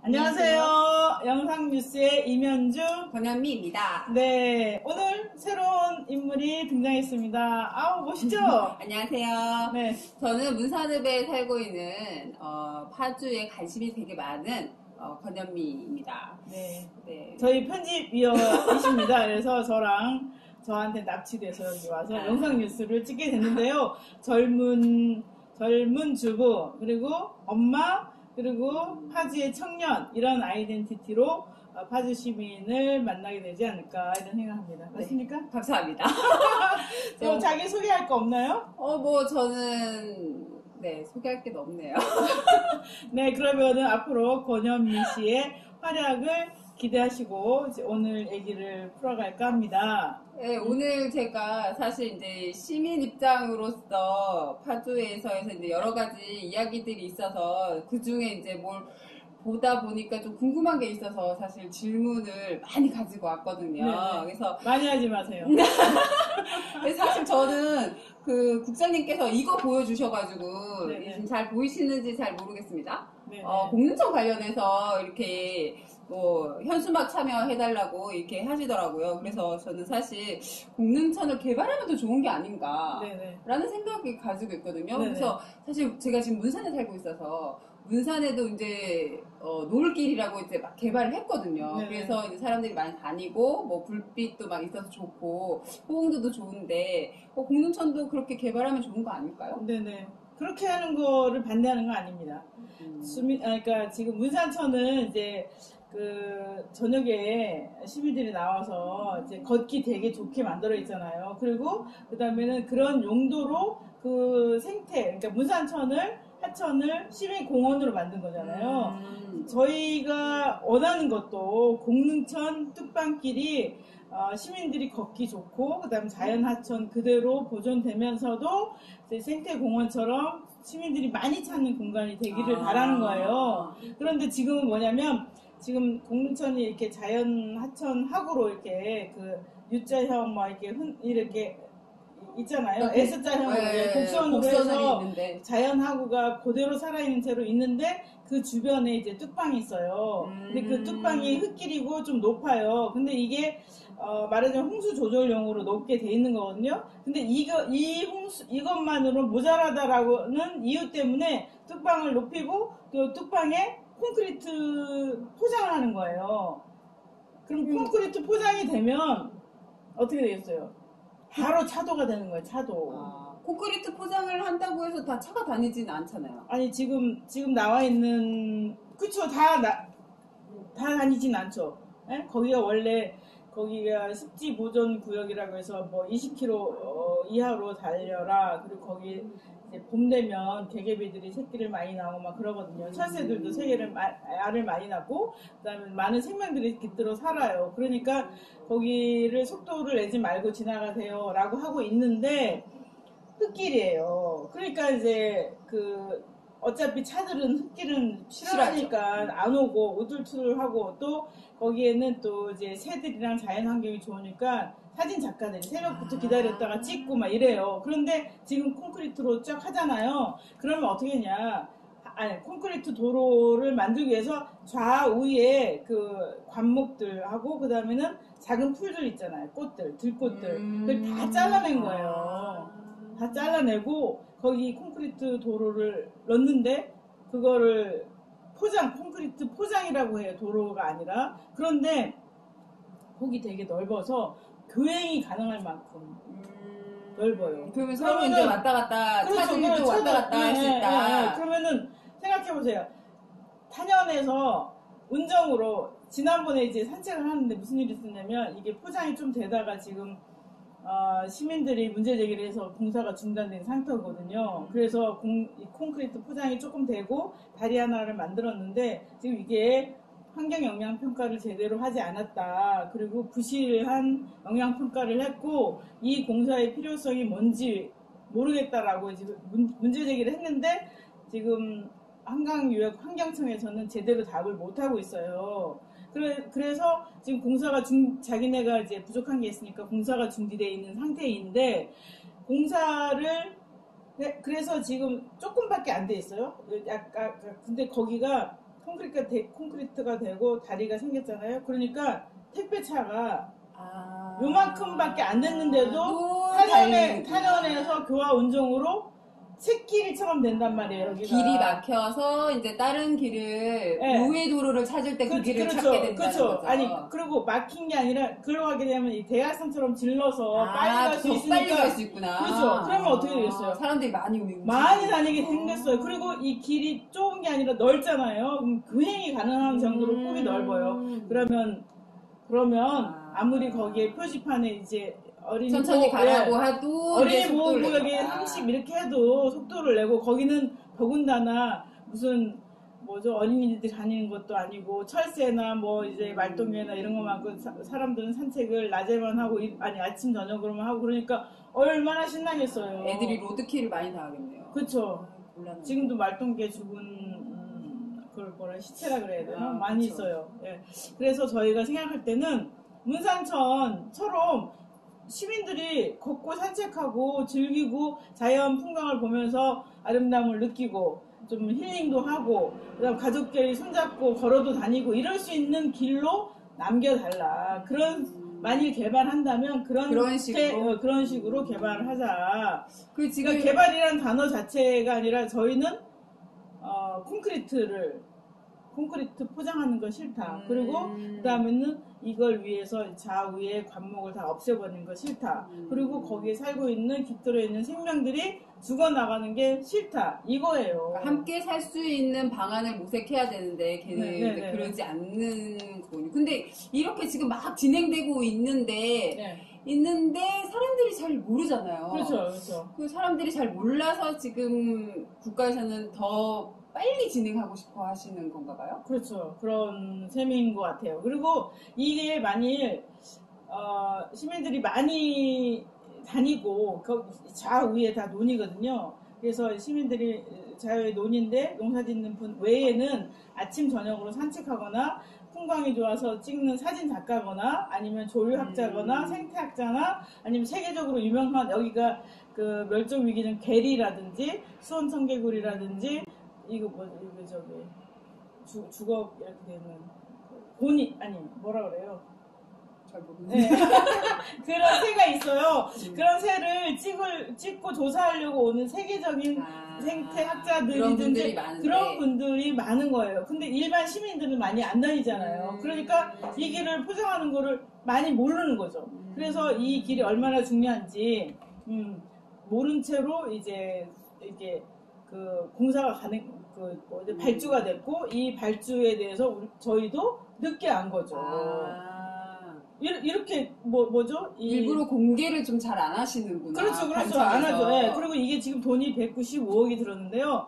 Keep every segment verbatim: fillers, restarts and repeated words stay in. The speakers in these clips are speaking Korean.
안녕하세요. 영상뉴스의 임현주, 권현미입니다. 네, 오늘 새로운 인물이 등장했습니다. 아우, 멋있죠? 안녕하세요. 네. 저는 문산읍에 살고 있는 어, 파주에 관심이 되게 많은 어, 권현미입니다. 네. 네. 저희 편집위원이십니다. 그래서 저랑 저한테 납치돼서 여기 와서 아. 영상뉴스를 찍게 됐는데요. 젊은, 젊은 주부, 그리고 엄마, 그리고 파주의 청년, 이런 아이덴티티로 파주 시민을 만나게 되지 않을까 이런 생각합니다. 맞습니까? 네. 감사합니다. 또 자기 소개할 거 없나요? 어, 뭐 저는 네 소개할 게 없네요. 네, 그러면은 앞으로 권현미 씨의 활약을 기대하시고 오늘 얘기를 풀어갈까 합니다. 네, 오늘 제가 사실 이제 시민 입장으로서 파주에서 해서 이제 여러 가지 이야기들이 있어서 그 중에 이제 뭘 보다 보니까 좀 궁금한 게 있어서 사실 질문을 많이 가지고 왔거든요. 네네. 그래서 많이 하지 마세요. 사실 저는 그 국장님께서 이거 보여주셔가지고 네네. 잘 보이시는지 잘 모르겠습니다. 네네. 어, 공릉청 관련해서 이렇게 뭐 현수막 참여해달라고 이렇게 하시더라고요. 그래서 저는 사실 공릉천을 개발하면 더 좋은 게 아닌가 네네. 라는 생각이 가지고 있거든요. 네네. 그래서 사실 제가 지금 문산에 살고 있어서 문산에도 이제 어, 노을길이라고 이제 막 개발을 했거든요. 네네. 그래서 이제 사람들이 많이 다니고 뭐 불빛도 막 있어서 좋고 호응도도 좋은데 어, 공릉천도 그렇게 개발하면 좋은 거 아닐까요? 네네. 그렇게 하는 거를 반대하는 건 아닙니다. 음. 수미, 아, 그러니까 지금 문산천은 이제 그 저녁에 시민들이 나와서 이제 걷기 되게 좋게 만들어 있잖아요. 그리고 그 다음에는 그런 용도로 그 생태, 그러니까 문산천을 하천을 시민공원으로 만든 거잖아요. 음. 저희가 원하는 것도 공릉천 뚝방길이 어, 시민들이 걷기 좋고 그다음 자연하천 그대로 보존되면서도 이제 생태공원처럼 시민들이 많이 찾는 공간이 되기를 아. 바라는 거예요. 그런데 지금은 뭐냐면 지금 공릉천이 이렇게 자연하천하구로 이렇게 그 U자형 막 이렇게 흔 이렇게 있잖아요. S자형으로 네, 곡선으로 곡선으로 해서 있는데. 자연하구가 그대로 살아있는 채로 있는데 그 주변에 이제 뚝방이 있어요. 근데 그 음. 뚝방이 흙길이고 좀 높아요. 근데 이게 어, 말하자면 홍수 조절용으로 높게 돼 있는 거거든요. 근데 이거 이 홍수 이것만으로 모자라다라고는 이유 때문에 뚝방을 높이고 그 뚝방에 콘크리트 포장을 하는 거예요. 그럼 음. 콘크리트 포장이 되면 어떻게 되겠어요? 바로 차도가 되는 거예요. 차도. 아, 콘크리트 포장을 한다고 해서 다 차가 다니지는 않잖아요. 아니 지금 지금 나와 있는 그쵸 다 나, 다 다니진 않죠. 에? 거기가 원래 거기가 습지 보존 구역이라고 해서 뭐 이십 킬로미터 어, 이하로 달려라. 그리고 거기 이제 봄 되면 개개비들이 새끼를 많이 낳고 막 그러거든요. 철새들도 새끼를 마, 알을 많이 낳고 그다음에 많은 생명들이 깃들어 살아요. 그러니까 거기를 속도를 내지 말고 지나가세요라고 하고 있는데 흙길이에요. 그러니까 이제 그 어차피 차들은 흙길은 싫어하니까 안 오고 우둘투둘하고 또 거기에는 또 이제 새들이랑 자연 환경이 좋으니까 사진 작가들이 새벽부터 기다렸다가 찍고 막 이래요. 그런데 지금 콘크리트로 쫙 하잖아요. 그러면 어떻게 했냐? 아니 콘크리트 도로를 만들기 위해서 좌우에 그 관목들하고 그 다음에는 작은 풀들 있잖아요. 꽃들, 들꽃들 음. 그걸 다 잘라낸 거예요. 다 잘라내고 거기 콘크리트 도로를 넣는데 그거를 포장, 콘크리트 포장이라고 해요. 도로가 아니라. 그런데 거기 되게 넓어서 교행이 가능할 만큼 음. 넓어요. 그러면 서로 그러면은- 이제 왔다 갔다 그렇죠. 차들도 그렇죠. 왔다 갔다 할 수 네, 있다. 네, 네. 그러면은 생각해보세요. 탄현에서 운정으로 지난번에 이제 산책을 하는데 무슨 일이 있었냐면 이게 포장이 좀 되다가 지금 어, 시민들이 문제 제기를 해서 공사가 중단된 상태거든요. 그래서 공, 이 콘크리트 포장이 조금 되고 다리 하나를 만들었는데 지금 이게 환경 영향 평가를 제대로 하지 않았다. 그리고 부실한 영향 평가를 했고 이 공사의 필요성이 뭔지 모르겠다라고 지금 문, 문제 제기를 했는데 지금 한강유역 환경청에서는 제대로 답을 못 하고 있어요. 그래, 그래서 지금 공사가 중, 자기네가 이제 부족한 게 있으니까 공사가 중지되어 있는 상태인데, 공사를, 네, 그래서 지금 조금밖에 안 돼 있어요. 약간, 근데 거기가 콘크리트가, 되, 콘크리트가 되고 다리가 생겼잖아요. 그러니까 택배차가 아. 요만큼밖에 안 됐는데도 또 탄원에, 달리는구나. 탄원에서 교화 운종으로 새길처럼 된단 말이에요. 여기가. 길이 막혀서 이제 다른 길을 네. 우회 도로를 찾을 때 그 그, 길을 그렇죠. 찾게 된다는 그렇죠. 거죠. 아니 그리고 막힌 게 아니라 글로 가게 되면 이 대학생처럼 질러서 아, 빨리 갈 수 더 있으니까 빨리 갈 수 있구나. 그렇죠. 그러면 어떻게 되겠어요? 사람들이 많이 움직이고. 많이 다니게 생겼어요. 그리고 이 길이 좁은 게 아니라 넓잖아요. 그럼 교행이 가능한 정도로 폭이 넓어요. 그러면 그러면 아. 아무리 거기에 표지판에 이제 어린이 천천히 보호- 가라고 예. 해도 어린이 이제 보호 속도를 구역에 내니까. 삼십 이렇게 해도 속도를 내고 거기는 더군다나 무슨 뭐죠 어린이들이 다니는 것도 아니고 철새나 뭐 이제 말똥개나 이런 것만큼 사, 사람들은 산책을 낮에만 하고 이- 아니 아침 저녁으로만 하고 그러니까 얼마나 신나겠어요. 애들이 로드킬을 많이 당하겠네요. 그렇죠. 아, 곤란하네. 지금도 말똥개 죽은 음, 그걸 뭐라 시체라 그래야 되나 아, 많이 그쵸. 있어요. 예. 그래서 저희가 생각할 때는 문산천처럼 시민들이 걷고 산책하고 즐기고 자연 풍광을 보면서 아름다움을 느끼고 좀 힐링도 하고 그다음 가족끼리 손잡고 걸어도 다니고 이럴 수 있는 길로 남겨달라. 그런 만일 개발한다면 그런 그런 식으로? 어, 그런 식으로 개발하자. 그 지금 그러니까 개발이란 단어 자체가 아니라 저희는 어, 콘크리트를 콘크리트 포장하는 거 싫다. 음. 그리고 그 다음에는 이걸 위해서 좌우에 관목을 다 없애버리는 거 싫다. 음. 그리고 거기에 살고 있는 깃들어 있는 생명들이 죽어나가는 게 싫다. 이거예요. 그러니까 함께 살 수 있는 방안을 모색해야 되는데 걔는 네, 네, 이제 네, 그러지 않는 거군요. 근데 이렇게 지금 막 진행되고 있는데 네. 있는데 사람들이 잘 모르잖아요. 그렇죠, 그렇죠. 그 사람들이 잘 몰라서 지금 국가에서는 더 빨리 진행하고 싶어 하시는 건가 봐요? 그렇죠. 그런 셈인 것 같아요. 그리고 이게 만일 어, 시민들이 많이 다니고 그 좌우에 다 논이거든요. 그래서 시민들이 자유의 논인데 농사짓는 분 외에는 아침 저녁으로 산책하거나 풍광이 좋아서 찍는 사진 작가거나 아니면 조류학자거나 음. 생태학자나 아니면 세계적으로 유명한 여기가 그 멸종 위기는 괴리라든지 수원 청개구리라든지 이거 뭐 이거 저기 주, 주걱 이렇게 되는 고니 아니 뭐라 그래요? 잘 모르겠네요. 네. 그런 새가 있어요. 음. 그런 새를 찍을 찍고 조사하려고 오는 세계적인 아, 생태학자들이든지 그런 분들이 많은데 그런 분들이 많은 거예요. 근데 일반 시민들은 많이 안 다니잖아요. 음. 그러니까 이 길을 포장하는 거를 많이 모르는 거죠. 음. 그래서 이 길이 얼마나 중요한지 음, 모른 채로 이제 이게 그 공사가 가능 그 뭐 이제 발주가 됐고 이 발주에 대해서 우리, 저희도 늦게 안 거죠. 아, 이, 이렇게 뭐 뭐죠? 이- 일부러 공개를 좀 잘 안 하시는구나. 그렇죠, 그렇죠. 안 하죠. 예. 그리고 이게 지금 돈이 백구십오억이 들었는데요.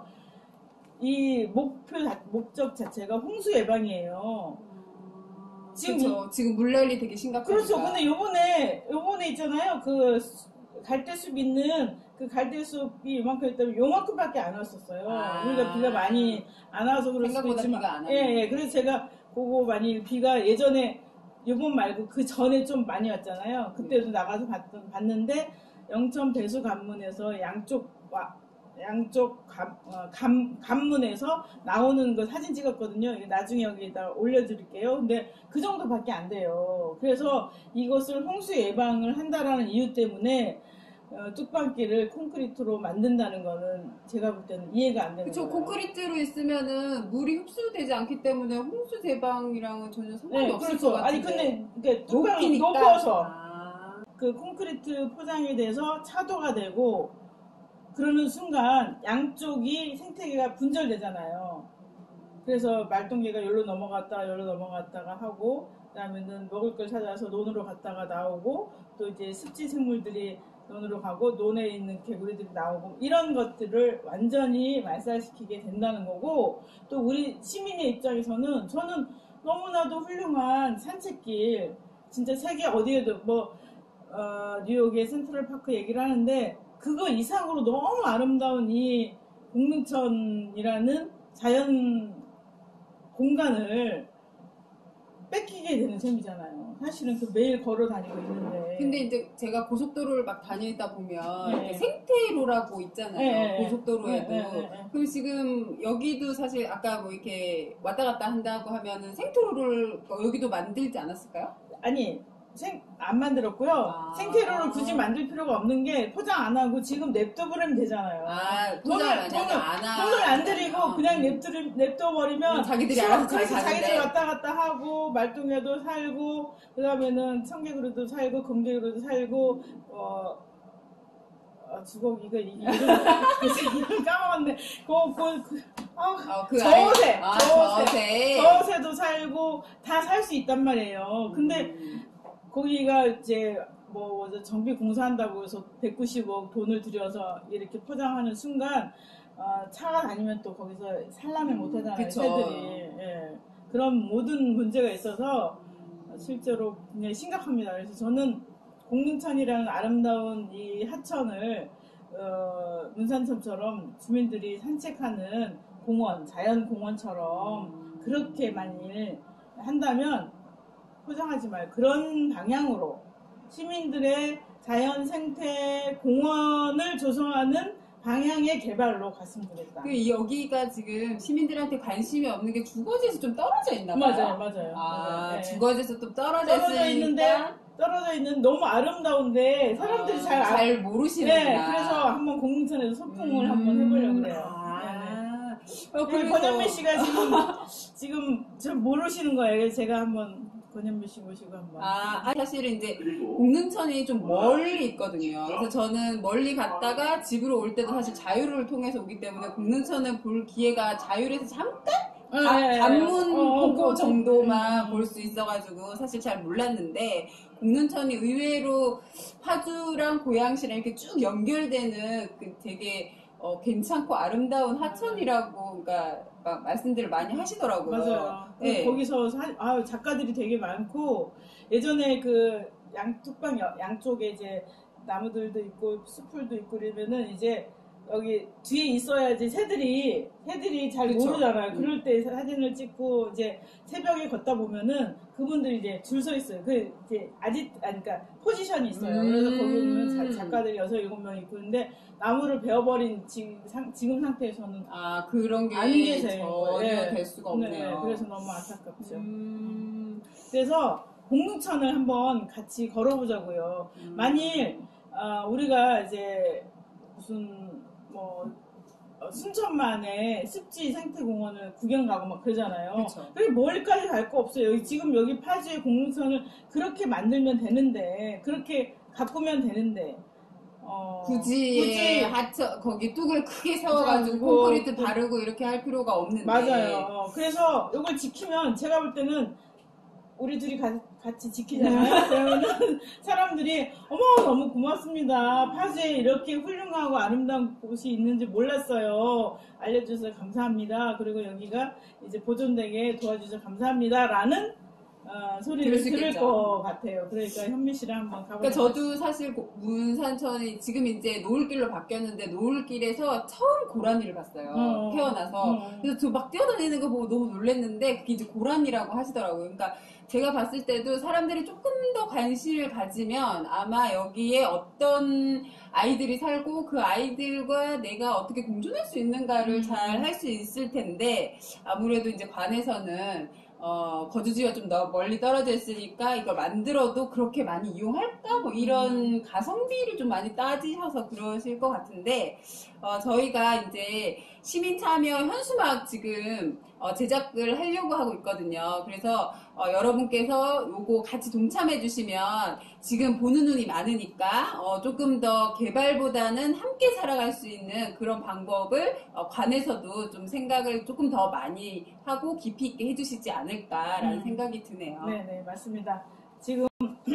이 목표 자- 목적 자체가 홍수 예방이에요. 지금 지금 그렇죠. 지금 물난리 되게 심각하니까. 그렇죠. 근데 요번에 요번에 있잖아요. 그 수- 갈대숲 있는 그 갈대숲이 요만큼 있다면 요만큼밖에 안 왔었어요. 아. 우리가 비가 많이 안 와서 그럴 수도 생각보다 있지만, 비가 안 예, 왔네. 예. 그래서 제가 그거 많이 비가 예전에 요번 말고 그 전에 좀 많이 왔잖아요. 그때도 나가서 봤던 봤는데 영천 배수 관문에서 양쪽 와 양쪽 감, 어, 감, 관문에서 나오는 거 사진 찍었거든요. 이게 나중에 여기에다 올려드릴게요. 근데 그 정도밖에 안 돼요. 그래서 이것을 홍수 예방을 한다라는 이유 때문에 어, 뚝방길을 콘크리트로 만든다는 거는 제가 볼 때는 이해가 안 되는 그쵸, 거예요. 콘크리트로 있으면은 물이 흡수되지 않기 때문에 홍수 예방이랑은 전혀 상관이 네, 없을 그렇죠. 것 같은데. 아니 근데 이게 뚝방이 높이니까. 높아서 아, 그 콘크리트 포장이 돼서 차도가 되고 그러는 순간 양쪽이 생태계가 분절되잖아요. 그래서 말똥개가 여기로 넘어갔다가 여기로 넘어갔다가 하고 그다음에는 먹을 걸 찾아서 논으로 갔다가 나오고 또 이제 습지 생물들이 논으로 가고 논에 있는 개구리들이 나오고 이런 것들을 완전히 말살시키게 된다는 거고 또 우리 시민의 입장에서는 저는 너무나도 훌륭한 산책길 진짜 세계 어디에도 뭐 어, 뉴욕의 센트럴파크 얘기를 하는데 그거 이상으로 너무 아름다운 이 공릉천이라는 자연 공간을 뺏기게 되는 셈이잖아요. 사실은 그 매일 걸어 다니고 있는데. 근데 이제 제가 고속도로를 막 다니다 보면 네. 생태로라고 있잖아요. 네. 고속도로에도. 네. 네. 네. 그럼 지금 여기도 사실 아까 뭐 이렇게 왔다 갔다 한다고 하면은 생태로를 여기도 만들지 않았을까요? 아니. 생, 안 만들었고요. 아. 생태로를 굳이 만들 필요가 없는 게 포장 안 하고 지금 냅둬버리면 되잖아요. 아, 돈을, 포장을 돈을, 안 하. 돈을 안 들이고 그냥 냅두리, 냅둬버리면 음, 자기들이 알아서 잘 그래서 사는데. 자기들이 왔다 갔다 하고 말동에도 살고 그 다음에는 청개구리도 살고 금개구리도 살고 어, 어 주걱 이거 이게 이름 이름 까먹었네. 그, 그, 그, 아, 어, 그 저새, 아이, 아, 저새, 저새. 저새도 살고 다 살 수 있단 말이에요. 근데 음. 거기가 이제 뭐 정비 공사한다고 해서 백구십억 돈을 들여서 이렇게 포장하는 순간 어, 차가 다니면 또 거기서 산란을 못 하잖아요. 그쵸. 새들이. 예. 그런 모든 문제가 있어서 실제로 굉장히 심각합니다. 그래서 저는 공릉천이라는 아름다운 이 하천을 어, 문산천처럼 주민들이 산책하는 공원, 자연공원처럼 그렇게 만일 한다면 포장하지 말고 그런 방향으로 시민들의 자연 생태 공원을 조성하는 방향의 개발로 갔으면 좋겠다. 그 여기가 지금 시민들한테 관심이 없는 게 주거지에서 좀 떨어져 있나 봐요. 맞아요, 맞아요. 아, 맞아요. 네. 주거지에서 좀 떨어져, 떨어져 있는데 떨어져 있는 너무 아름다운데 사람들이 아, 잘, 알- 잘 모르시는구나. 네, 그래서 한번 공릉천에서 소풍을 음, 한번 해보려고 그래요. 아, 네. 어, 네, 그래서 권현미 씨가 지금 지금 잘 모르시는 거예요. 그래서 제가 한번 권현미 씨 모시고 한번. 아, 아, 사실은 이제 공릉천이 좀 멀리 있거든요. 그래서 저는 멀리 갔다가 집으로 올 때도 사실 자유를 통해서 오기 때문에 공릉천은 볼 기회가 자유에서 잠깐 네, 가- 네, 네. 관문 어, 어, 보고 어, 정도만 음. 볼 수 있어가지고 사실 잘 몰랐는데 공릉천이 의외로 파주랑 고양시랑 이렇게 쭉 연결되는 그 되게 어, 괜찮고 아름다운 하천이라고 그러니까 막 말씀들을 많이 하시더라고요. 맞아요. 네. 거기서 사, 아, 작가들이 되게 많고 예전에 그 양뚝방 여- 양쪽에 이제 나무들도 있고 숲풀도 있고 그러면은 이제 여기 뒤에 있어야지 새들이 새들이 잘 그쵸. 모르잖아요. 음. 그럴 때 사진을 찍고 이제 새벽에 걷다 보면은 그분들이 이제 줄 서 있어요. 그 이제 아직 아니 그러니까 포지션이 있어요. 음. 그래서 거기 보면 자- 작가들이 여섯 일곱 명 있고 근데 나무를 베어버린 지금, 상, 지금 상태에서는 아 그런 게 안 계세요. 전혀 네. 될 수가 네, 없네요. 네. 그래서 너무 안타깝죠. 음, 그래서 공릉천을 한번 같이 걸어보자고요. 음. 만일 어, 우리가 이제 무슨 뭐 어, 순천만에 습지 생태공원을 구경 가고 막 그러잖아요. 그쵸. 그게 멀리까지 갈 거 없어요. 여기 지금 여기 파주의 공릉천을 그렇게 만들면 되는데 그렇게 가꾸면 되는데 어, 굳이, 굳이 하천 거기 뚝을 크게 세워가지고 세워가지고 콘크리트 그- 바르고 이렇게 할 필요가 없는데 맞아요. 그래서 이걸 지키면 제가 볼 때는 우리 둘이 가- 같이 지키잖아요. 그러면은 사람들이 어머 너무 고맙습니다. 파주에 이렇게 훌륭하고 아름다운 곳이 있는지 몰랐어요. 알려주셔서 감사합니다. 그리고 여기가 이제 보존되게 도와주셔서 감사합니다라는 어, 소리를 들을 수 들을 있겠죠. 것 같아요. 그러니까 현미 씨랑 한번 가보자. 그러니까 저도 사실 고- 문산천이 지금 이제 노을길로 바뀌었는데 노을길에서 처음 고라니를 봤어요. 어, 태어나서. 어. 그래서 저 막 뛰어다니는 거 보고 너무 놀랐는데 그게 이제 고라니라고 하시더라고요. 그러니까 제가 봤을 때도 사람들이 조금 더 관심을 가지면 아마 여기에 어떤 아이들이 살고 그 아이들과 내가 어떻게 공존할 수 있는가를 음. 잘 할 수 있을 텐데 아무래도 이제 관에서는 어, 거주지가 좀 더 멀리 떨어져 있으니까 이걸 만들어도 그렇게 많이 이용할까? 뭐 이런 가성비를 좀 많이 따지셔서 그러실 것 같은데, 어, 저희가 이제 시민 참여 현수막 지금 어, 제작을 하려고 하고 있거든요. 그래서 어, 여러분께서 요거 같이 동참해 주시면 지금 보는 눈이 많으니까 어, 조금 더 개발보다는 함께 살아갈 수 있는 그런 방법을 어, 관에서도 좀 생각을 조금 더 많이 하고 깊이 있게 해주시지 않을까라는 음. 생각이 드네요. 네네 맞습니다. 지금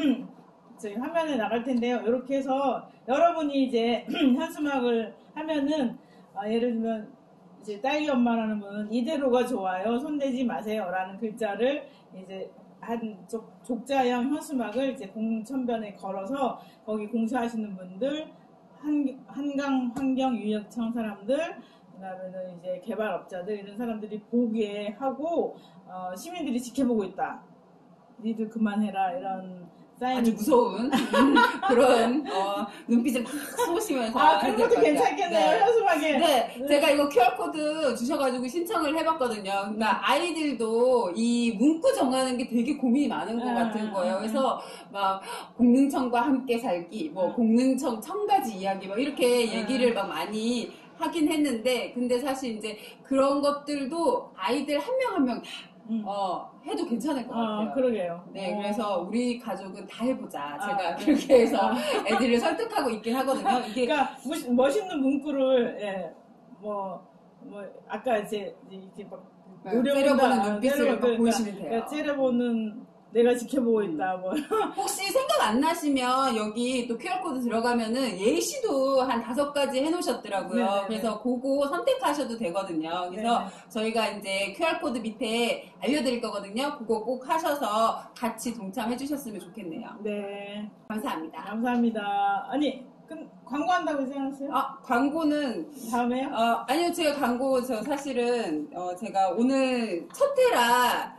저희 화면에 나갈 텐데요. 이렇게 해서 여러분이 이제 현수막을 하면은 어, 예를 들면 이제 딸기 엄마라는 분은 이대로가 좋아요. 손대지 마세요라는 글자를 이제 한 족, 족자형 현수막을 이제 공천변에 걸어서 거기 공사하시는 분들 한, 한강 환경유역청 사람들 그다음에는 이제 개발업자들 이런 사람들이 보게 하고 어, 시민들이 지켜보고 있다. 니들 그만해라 이런 사인. 아주 무서운 음, 그런 어, 눈빛을 막 쏘시면서 아, 그런 것도 괜찮겠네요. 현수막에. 네, 네. 제가 이거 큐알코드 주셔가지고 신청을 해봤거든요. 그러니까 아이들도 이 문구 정하는 게 되게 고민이 많은 것 아, 같은 거예요. 아, 그래서 막 공능청과 함께 살기, 뭐 아. 공능청 청가지 이야기, 뭐 이렇게 아. 얘기를 막 많이 하긴 했는데, 근데 사실 이제 그런 것들도 아이들 한 명 한 명 다 음. 어, 해도 괜찮을 것 같아요. 아, 그러게요. 네, 어. 그래서 우리 가족은 다 해보자. 아, 제가 네. 그렇게 해서 아. 애들을 설득하고 있긴 하거든요. 이게 그러니까 무시- 멋있는 문구를 예, 뭐, 뭐 아까 이제 이렇게 막 네, 노려본다, 째려보는 눈빛을 째려보는, 막 그러니까, 보이시면 돼요. 그러니까 째려보는 내가 지켜보고 음. 있다. 뭐 혹시 생각 안 나시면 여기 또 큐알코드 들어가면은 예시도 한 다섯 가지 해놓으셨더라고요. 네네네. 그래서 그거 선택하셔도 되거든요. 그래서 네네. 저희가 이제 큐알코드 밑에 알려드릴 거거든요. 그거 꼭 하셔서 같이 동참해 주셨으면 좋겠네요. 네, 감사합니다. 감사합니다. 아니, 그럼 광고한다고 생각하세요? 아, 광고는 다음에요? 어, 아니요, 제가 광고, 저 사실은, 어, 제가 오늘 첫 회라,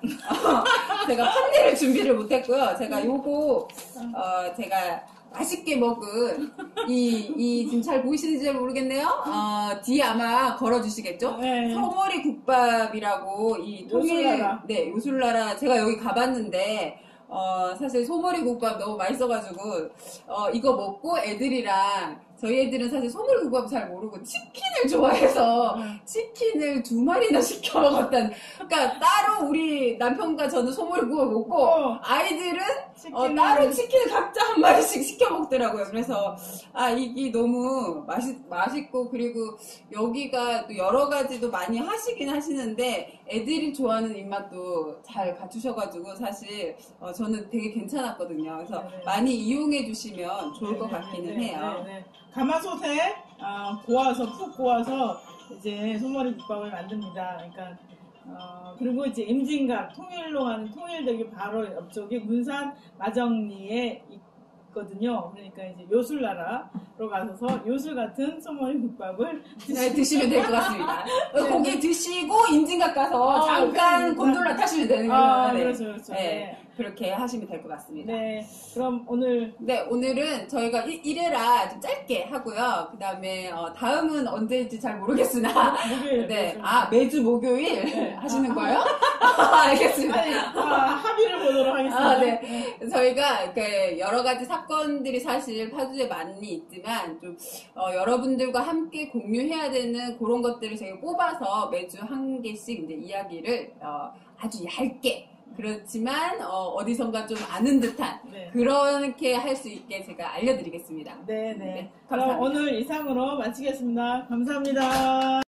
어, 제가 판넬을 준비를 못했고요. 제가 요거, 어, 제가 맛있게 먹은, 이, 이, 지금 잘 보이시는지 잘 모르겠네요? 어, 뒤에 아마 걸어주시겠죠? 네. 서머리 국밥이라고, 이 통일, 요술나라. 네, 요술나라, 제가 여기 가봤는데, 어, 사실 소머리 국밥 너무 맛있어가지고, 어, 이거 먹고 애들이랑, 저희 애들은 사실 소머리 국밥 잘 모르고 치킨을 좋아해서 응. 치킨을 두 마리나 시켜 먹었다는. 그러니까 따로 우리 남편과 저는 소머리 국밥 먹고, 어. 아이들은 어, 치킨을- 따로 치킨을 각자 한 마리씩 시켜 먹더라고요. 그래서, 아, 이게 너무 맛있, 맛있고, 그리고 여기가 또 여러 가지도 많이 하시긴 하시는데, 애들이 좋아하는 입맛도 잘 갖추셔가지고, 사실, 어, 저는 되게 괜찮았거든요. 그래서 네네. 많이 이용해 주시면 좋을 것 네, 같기는 네, 해요. 네, 네. 가마솥에 아, 고아서 푹 고아서 이제 소머리 국밥을 만듭니다. 그러니까 어, 그리고 이제 임진각 통일로 가는 통일대교 바로 옆쪽에 문산 마정리에 있거든요. 그러니까 이제 요술나라로 가셔서 요술 같은 소머리 국밥을 네, 드시면 될 것 같습니다. 네. 거기 드시고 임진각 가서 아, 잠깐 그러니까. 곤돌라 타시면 되는 거예요. 아, 네. 그렇죠, 그렇죠. 네, 네. 그렇게 하시면 될 것 같습니다. 네, 그럼 오늘 네, 오늘은 저희가 일 회라 좀 짧게 하고요. 그 다음에, 어, 다음은 언제일지 잘 모르겠으나. 목요일 네. 매주. 아, 매주 목요일 네. 하시는 아, 거예요? 알겠습니다. 아니, 아, 합의를 보도록 하겠습니다. 아, 네. 저희가 그 여러 가지 사건들이 사실 파주에 많이 있지만 좀 어, 여러분들과 함께 공유해야 되는 그런 것들을 저희가 뽑아서 매주 한 개씩 이제 이야기를 어, 아주 얇게 그렇지만 어, 디선가 좀 아는 듯한 네. 그렇게 할 수 있게 제가 알려드리겠습니다. 네, 네. 네, 그럼 감사합니다. 오늘 이상으로 마치겠습니다. 감사합니다.